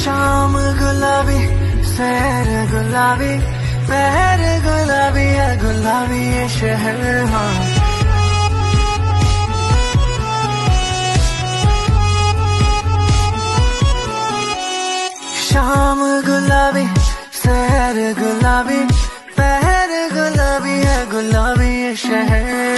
शाम गुलाबी, सैर गुलाबी, पहर गुलाबी है, गुलाबी ये शहर। हाँ शाम गुलाबी, सैर गुलाबी, पहर गुलाबी है, गुलाबी ये शहर।